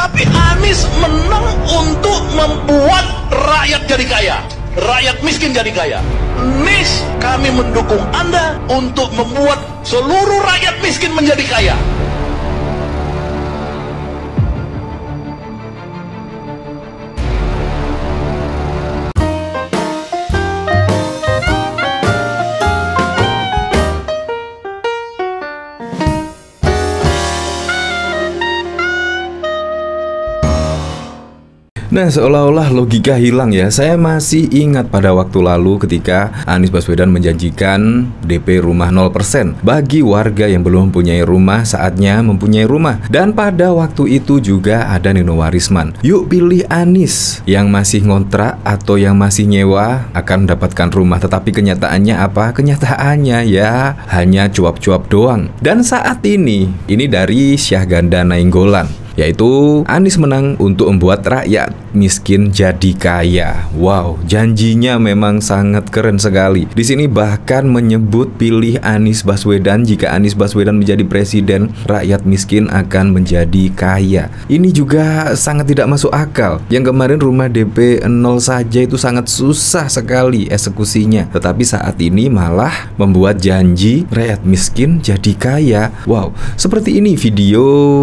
Tapi Anies menang untuk membuat rakyat jadi kaya, rakyat miskin jadi kaya. Anies, kami mendukung Anda untuk membuat seluruh rakyat miskin menjadi kaya. Nah, seolah-olah logika hilang ya. Saya masih ingat pada waktu lalu ketika Anies Baswedan menjanjikan DP rumah 0% bagi warga yang belum mempunyai rumah, saatnya mempunyai rumah. Dan pada waktu itu juga ada Nino Warisman. Yuk pilih Anies, yang masih ngontrak atau yang masih nyewa akan mendapatkan rumah. Tetapi kenyataannya apa? Kenyataannya ya hanya cuap-cuap doang. Dan saat ini dari Syahganda Nainggolan, yaitu Anies menang untuk membuat rakyat miskin jadi kaya. Wow, janjinya memang sangat keren sekali. Di sini bahkan menyebut pilih Anies Baswedan, jika Anies Baswedan menjadi presiden, rakyat miskin akan menjadi kaya. Ini juga sangat tidak masuk akal. Yang kemarin rumah DP 0 saja itu sangat susah sekali eksekusinya. Tetapi saat ini malah membuat janji rakyat miskin jadi kaya. Wow, seperti ini video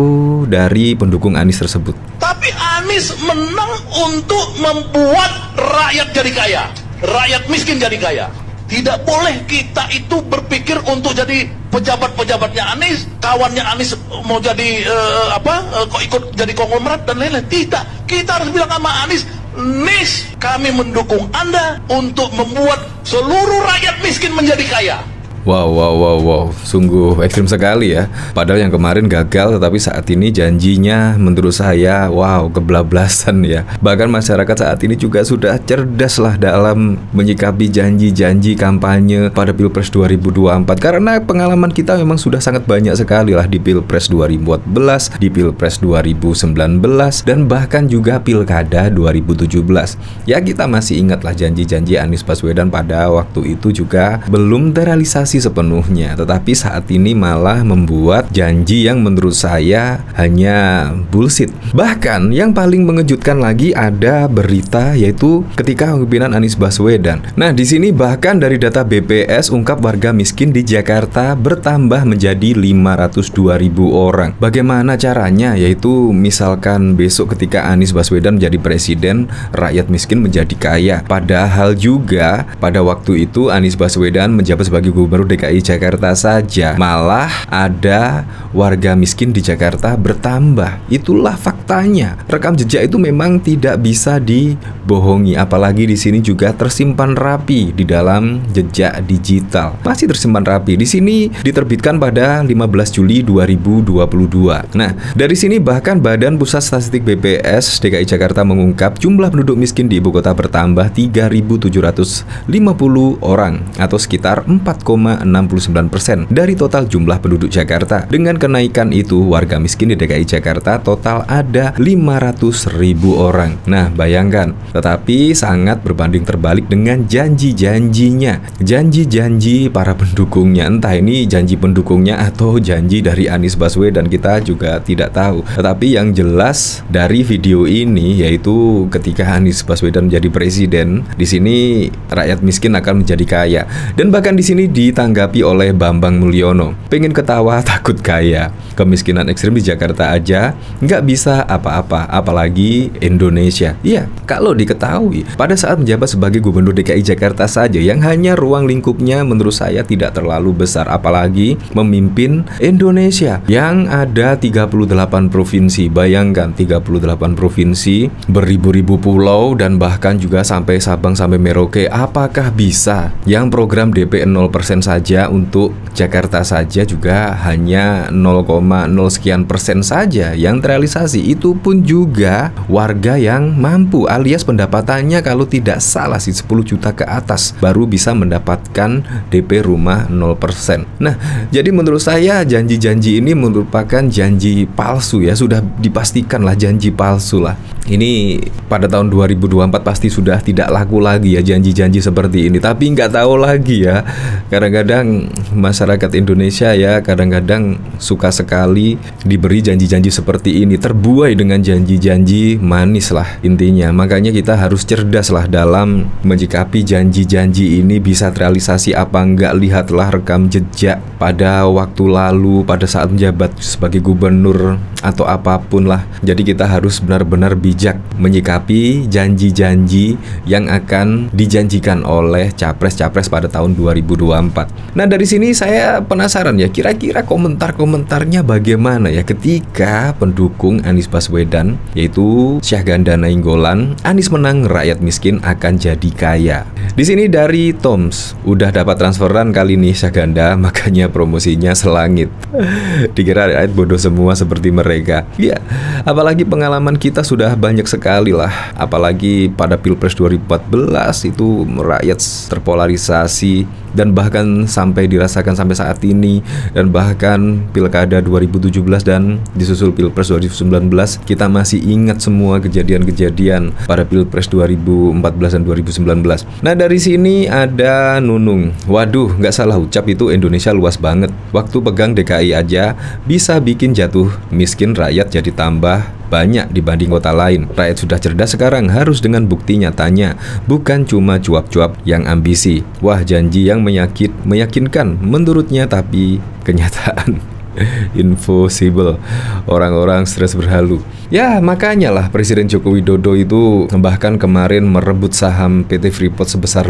dari pendukung Anies tersebut. Tapi Anies menang untuk membuat rakyat jadi kaya, rakyat miskin jadi kaya. Tidak boleh kita itu berpikir untuk jadi pejabat-pejabatnya Anies, kawannya Anies mau jadi kok ikut jadi konglomerat dan lain-lain. Tidak, kita harus bilang sama Anies, Anies, kami mendukung Anda untuk membuat seluruh rakyat miskin menjadi kaya. Wow, sungguh ekstrim sekali ya. Padahal yang kemarin gagal, tetapi saat ini janjinya menurut saya, wow, kebablasan ya. Bahkan masyarakat saat ini juga sudah cerdas lah dalam menyikapi janji-janji kampanye pada Pilpres 2024. Karena pengalaman kita memang sudah sangat banyak sekali lah di Pilpres 2014, di Pilpres 2019, dan bahkan juga Pilkada 2017. Ya, kita masih ingat lah janji-janji Anies Baswedan pada waktu itu juga belum terrealisasi sepenuhnya, tetapi saat ini malah membuat janji yang menurut saya hanya bullshit. Bahkan yang paling mengejutkan lagi ada berita, yaitu ketika kepemimpinan Anies Baswedan. Nah, di sini bahkan dari data BPS ungkap warga miskin di Jakarta bertambah menjadi 502.000 orang. Bagaimana caranya? Yaitu misalkan besok ketika Anies Baswedan menjadi presiden, rakyat miskin menjadi kaya. Padahal juga pada waktu itu Anies Baswedan menjabat sebagai gubernur DKI Jakarta saja malah ada warga miskin di Jakarta bertambah. Itulah faktanya. Rekam jejak itu memang tidak bisa dibohongi, apalagi di sini juga tersimpan rapi di dalam jejak digital. Masih tersimpan rapi. Di sini diterbitkan pada 15 Juli 2022. Nah, dari sini bahkan Badan Pusat Statistik BPS DKI Jakarta mengungkap jumlah penduduk miskin di ibu kota bertambah 3.750 orang atau sekitar 4,69% dari total jumlah penduduk Jakarta. Dengan kenaikan itu, warga miskin di DKI Jakarta total ada 500.000 orang. Nah, bayangkan. Tetapi sangat berbanding terbalik dengan janji-janjinya, janji-janji para pendukungnya. Entah ini janji pendukungnya atau janji dari Anies Baswedan, kita juga tidak tahu. Tetapi yang jelas dari video ini, yaitu ketika Anies Baswedan menjadi presiden, di sini rakyat miskin akan menjadi kaya. Dan bahkan di sini ditanggapi oleh Bambang Mulyono, pengen ketawa takut kaya. Kemiskinan ekstrim di Jakarta aja nggak bisa apa-apa, apalagi Indonesia. Iya, kalau diketahui pada saat menjabat sebagai gubernur DKI Jakarta saja yang hanya ruang lingkupnya menurut saya tidak terlalu besar, apalagi memimpin Indonesia yang ada 38 provinsi. Bayangkan 38 provinsi, beribu-ribu pulau, dan bahkan juga sampai Sabang sampai Merauke. Apakah bisa yang program DP 0% saja untuk Jakarta saja juga hanya 0,0 sekian persen saja yang terrealisasi? Itu pun juga warga yang mampu, alias pendapatannya kalau tidak salah sih 10 juta ke atas baru bisa mendapatkan DP rumah 0%. Nah, jadi menurut saya janji-janji ini merupakan janji palsu ya, sudah dipastikan lah janji palsu lah. ini pada tahun 2024 pasti sudah tidak laku lagi ya janji-janji seperti ini. Tapi nggak tahu lagi ya, kadang-kadang masyarakat Indonesia ya kadang-kadang suka sekali diberi janji-janji seperti ini, terbuai dengan janji-janji manis lah intinya. Makanya kita harus cerdas lah dalam menyikapi janji-janji ini bisa terrealisasi apa enggak. Lihatlah rekam jejak pada waktu lalu pada saat menjabat sebagai gubernur atau apapun lah. Jadi kita harus benar-benar bijak menyikapi janji-janji yang akan dijanjikan oleh capres-capres pada tahun 2024. Nah, dari sini saya penasaran ya, kira-kira komentar-komentarnya bagaimana ya ketika pendukung Anies Baswedan yaitu Syahganda Nainggolan, Anies menang rakyat miskin akan jadi kaya. Di sini dari Toms, udah dapat transferan kali nih Syahganda, makanya promosinya selangit. Dikira rakyat bodoh semua seperti mereka. Ya, apalagi pengalaman kita sudah banyak sekali lah. Apalagi pada Pilpres 2014 itu rakyat terpolarisasi dan bahkan sampai dirasakan sampai saat ini, dan bahkan Pilkada 2017 dan disusul Pilpres 2019 kita masih ingat semua kejadian-kejadian pada Pilpres 2014 dan 2019. Nah, dari sini ada Nunung. Waduh, nggak salah ucap itu Indonesia luas banget. Waktu pegang DKI aja bisa bikin jatuh miskin rakyat jadi tambah banyak dibanding kota lain. Rakyat sudah cerdas sekarang, harus dengan bukti nyatanya, bukan cuma cuap-cuap yang ambisi. Wah, janji yang meyakinkan menurutnya, tapi kenyataan impossible. Orang-orang stres berhalu. Ya, makanya lah Presiden Joko Widodo itu bahkan kemarin merebut saham PT Freeport sebesar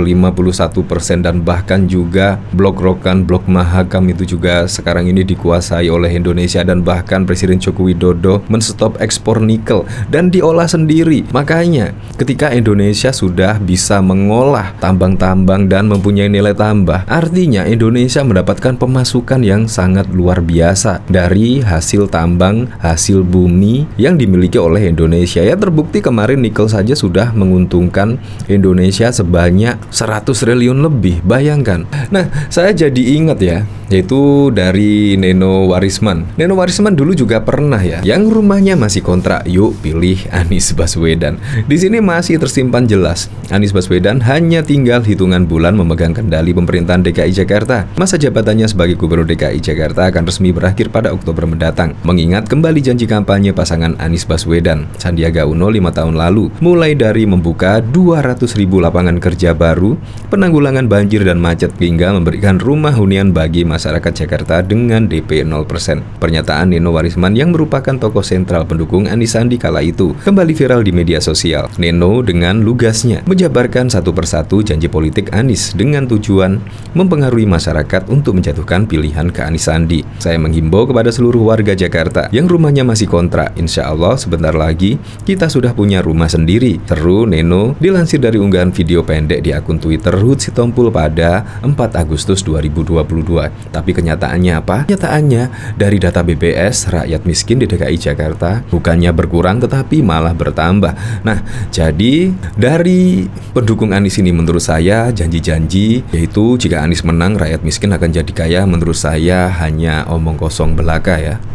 51% dan bahkan juga Blok Rokan, Blok Mahakam itu juga sekarang ini dikuasai oleh Indonesia, dan bahkan Presiden Joko Widodo menstop ekspor nikel dan diolah sendiri. Makanya ketika Indonesia sudah bisa mengolah tambang-tambang dan mempunyai nilai tambah, artinya Indonesia mendapatkan pemasukan yang sangat luar biasa dari hasil tambang, hasil bumi yang dimiliki oleh Indonesia. Ya, terbukti kemarin nikel saja sudah menguntungkan Indonesia sebanyak 100 triliun lebih. Bayangkan. Nah, saya jadi ingat ya, yaitu dari Neno Warisman. Neno Warisman dulu juga pernah ya, yang rumahnya masih kontrak, yuk pilih Anies Baswedan. Di sini masih tersimpan jelas, Anies Baswedan hanya tinggal hitungan bulan memegang kendali pemerintahan DKI Jakarta. Masa jabatannya sebagai Gubernur DKI Jakarta akan resmi berakhir pada Oktober mendatang. Mengingat kembali janji kampanye pasangan Anies Baswedan Sandiaga Uno 5 tahun lalu, mulai dari membuka 200.000 lapangan kerja baru, penanggulangan banjir dan macet, hingga memberikan rumah hunian bagi masyarakat Jakarta dengan DP 0%. Pernyataan Neno Warisman yang merupakan tokoh sentral pendukung Anies Sandi kala itu kembali viral di media sosial. Neno dengan lugasnya menjabarkan satu persatu janji politik Anies dengan tujuan mempengaruhi masyarakat untuk menjatuhkan pilihan ke Anies Sandi. Saya menghimbau kepada seluruh warga Jakarta yang rumahnya masih kontrak, insya Allah sebentar lagi kita sudah punya rumah sendiri, seru Neno dilansir dari unggahan video pendek di akun Twitter Hut Sitompul pada 4 Agustus 2022. Tapi kenyataannya apa? Kenyataannya dari data BPS, rakyat miskin di DKI Jakarta bukannya berkurang tetapi malah bertambah. Nah, jadi dari pendukung Anies ini menurut saya janji-janji, yaitu jika Anies menang rakyat miskin akan jadi kaya, menurut saya hanya omong kosong belaka ya.